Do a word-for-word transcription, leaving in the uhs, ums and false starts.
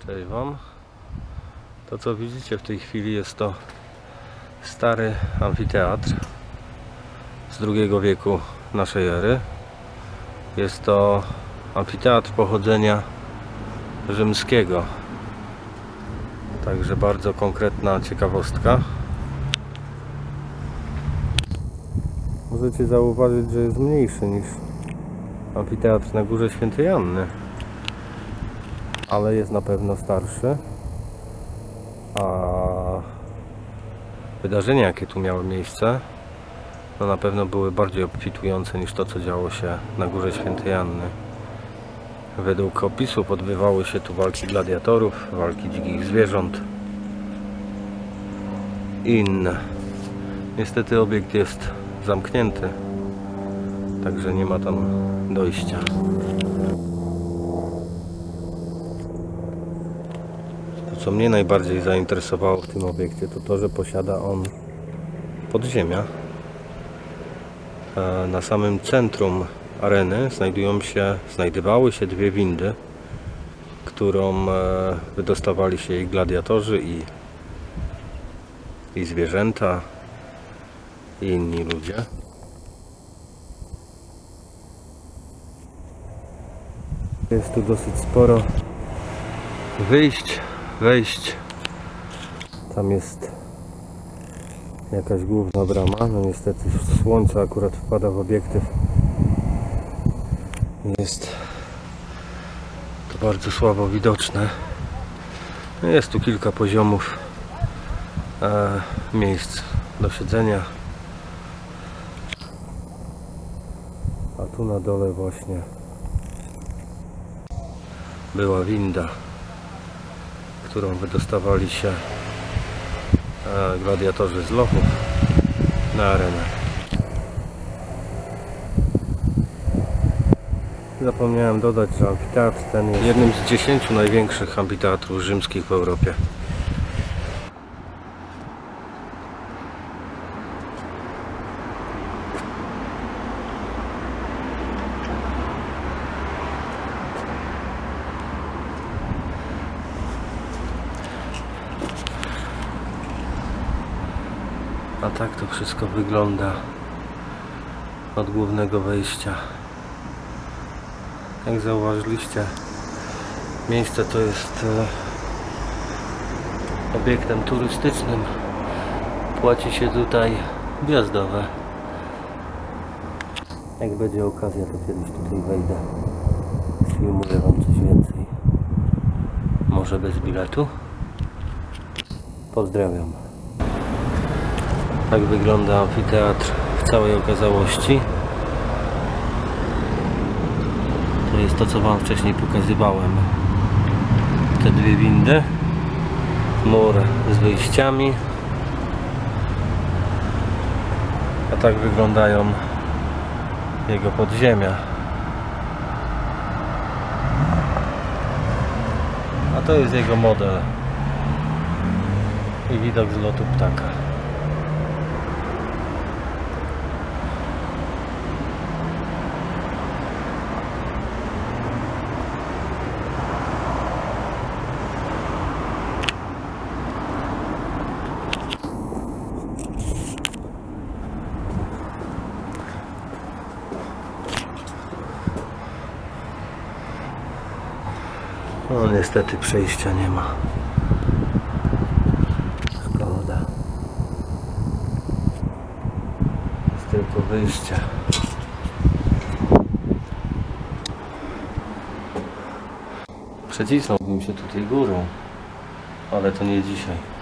Cześć Wam. To co widzicie w tej chwili jest to stary amfiteatr z drugiego wieku naszej ery. Jest to amfiteatr pochodzenia rzymskiego. Także bardzo konkretna ciekawostka. Możecie zauważyć, że jest mniejszy niż amfiteatr na Górze Świętej Anny, ale jest na pewno starszy. A wydarzenia, jakie tu miały miejsce, no na pewno były bardziej obfitujące niż to, co działo się na Górze Świętej Anny. Według opisów odbywały się tu walki gladiatorów, walki dzikich zwierząt i inne. Niestety obiekt jest zamknięty, także nie ma tam dojścia. To, co mnie najbardziej zainteresowało w tym obiekcie, to to, że posiada on podziemia. Na samym centrum areny znajdują się, znajdowały się dwie windy, którą wydostawali się i gladiatorzy, i, i zwierzęta, i inni ludzie. Jest tu dosyć sporo wyjść, wejść. Tam jest jakaś główna brama. No niestety słońce akurat wpada w obiektyw. Jest to bardzo słabo widoczne. Jest tu kilka poziomów e, miejsc do siedzenia. A tu na dole właśnie była winda, którą wydostawali się e, gladiatorzy z lochów na arenę. Zapomniałem dodać, że amfiteatr ten jest jednym z dziesięciu największych amfiteatrów rzymskich w Europie. A tak to wszystko wygląda od głównego wejścia. Jak zauważyliście, miejsce to jest obiektem turystycznym. Płaci się tutaj wjazdowe. Jak będzie okazja, to kiedyś tutaj wejdę. Filmuję Wam coś więcej. Może bez biletu? Pozdrawiam. Tak wygląda amfiteatr w całej okazałości. To jest to, co Wam wcześniej pokazywałem. Te dwie windy, mur z wyjściami. A tak wyglądają jego podziemia. A to jest jego model i widok z lotu ptaka. No niestety przejścia nie ma. Szkoda. Jest tylko wyjście. Przecisnąłbym się tutaj górą, ale to nie dzisiaj.